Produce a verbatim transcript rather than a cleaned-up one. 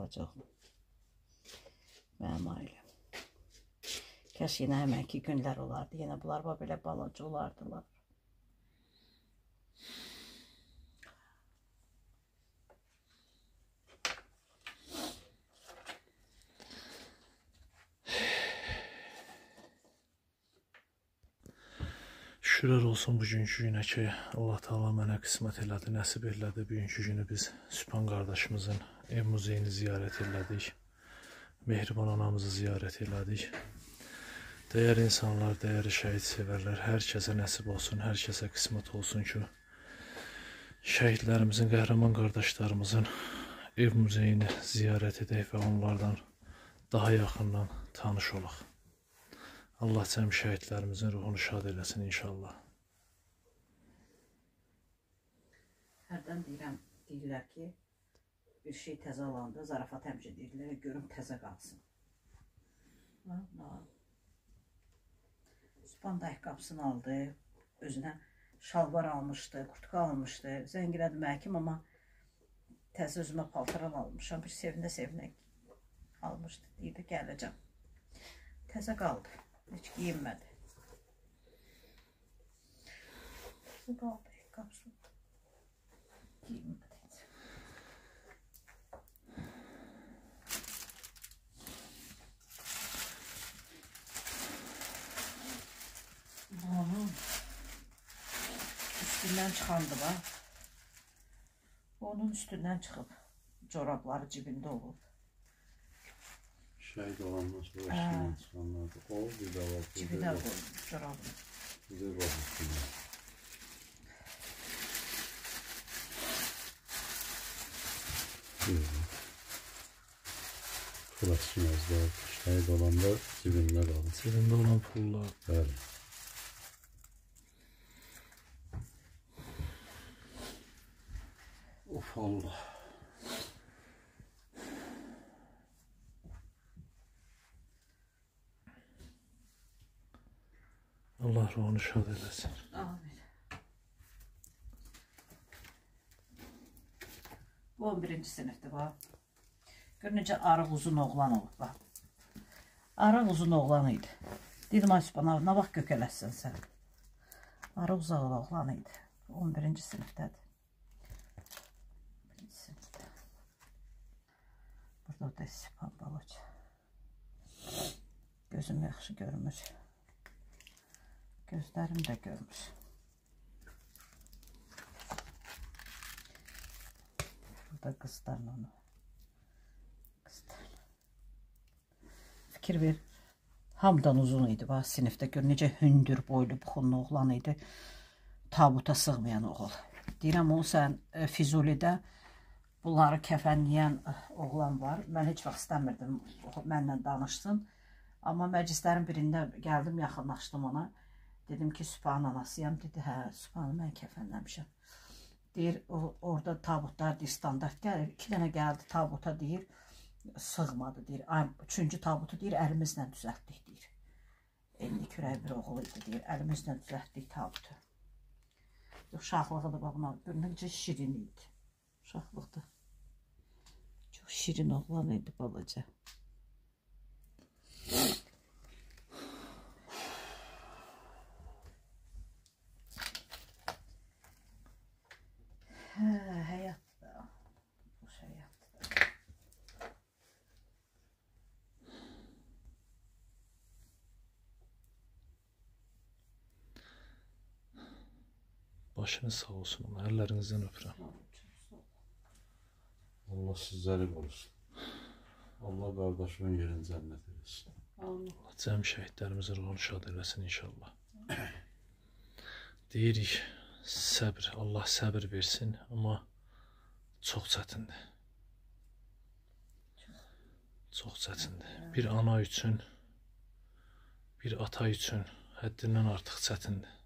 olacaq. Mənim ailəm. Kəş yenə həmənki günlər olardı. Yenə bunlar belə balaca olardılar. Şükürlər olsun bugünkü günə ki, Allah Taala mənə qismət elədi, nəsib elədi. Bugünkü günü biz Sübhan qardaşımızın ev muzeyini ziyarət elədik. Mehriban anamızı ziyarət elədik. Dəyərli insanlar, dəyərli şəhid sevərlər, hər kəsə nəsib olsun, hər kəsə qismət olsun ki, şəhidlərimizin, qəhrəman qardaşlarımızın ev muzeyini ziyarət edək və onlardan daha yaxından tanış olaq. Allah cəm şəhidlərimizin ruhunu şad eləsin inşallah. Hərdən deyirəm, deyirlər ki, bir şey təzə alanda zarafat həmcə deyirlər, görüm təzə qalsın. Sübhan da ayaqqabısını aldı, özünə şalvar almışdı, kurtka almışdı. Zəngilədi məkim, amma təzə özümə paltaran almışam. Bir sevinə-sevinə almışdı, deyirdi, gələcəm. Təzə qaldı. Heç giyinmədi. Bu qaldı, ayaqqabısı giyinmədi. Onun üstündən çıxandı var. Onun üstündən çıxıb. Corabları cibində olub. Şəhid olandan sonra üstündən çıxanlardı. O, bir də var. Cibinə qoyub corabını. Bir də var üstündən. Pul açmazlar. Şəhid olanda cibində qalır. Cibində olan pullar. Bəli. Of Allah. Allah ruhunu şad eləsin. Amin. Bu on birinci sinifdir bax. Gör necə arıq uzun oğlan olub bax. Arıq uzun oğlan idi. Dedim ay Sübhan abi, nə vaxt gökələsən sən? Arıq uzaq oğlan idi. on birinci sinifdədir. birinci sinifdə. Burada da Sübhan balaca. Gözüm yaxşı görmür. Gözlərim də görmür. Burada qızlarla onu. Qızlarla. Fikir ver. Hamdan uzun idi. Bax, sinifdə gör necə hündür boylu, buxunlu oğlan idi. Tabuta sığmayan oğul. Deyirəm, o sən e, Füzulidə bunları kəfənləyən oğlan var. Mən heç vaxt istəmirdim mənlə danışsın. Amma məclislərin birində gəldim, yaxınlaşdım ona. Dedim ki, Sübhan anasıyam. Dedi, hə, Sübhanı mən kəfənləmişəm. Deyir, o, orada tabutlar deyir, standart gəlir. İki dənə gəldi tabuta deyir, sığmadı deyir. Üçüncü tabutu deyir, əlimizlə düzəltdik deyir. elli kürək bir oğul idi deyir, əlimizlə düzəltdik tabutu. Uşaqlıqdır, buna necə şirin idi. Uşaqlıqdır. Çox şirin oğlan idi balaca. Hə, həyatda, boş həyatda. Başınız sağ olsun, əllərinizdən öpürəm. Allah sizləri qorusun. Allah qardaşımın yerini cənnət eləsin. Allah cəm şəhidlərimizin ruhunu şad eləsin inşallah. Deyirik, səbr, Allah səbr versin, amma çox çətindir. Çox çətindir. Bir ana üçün, bir ata üçün həddindən artıq çətindir.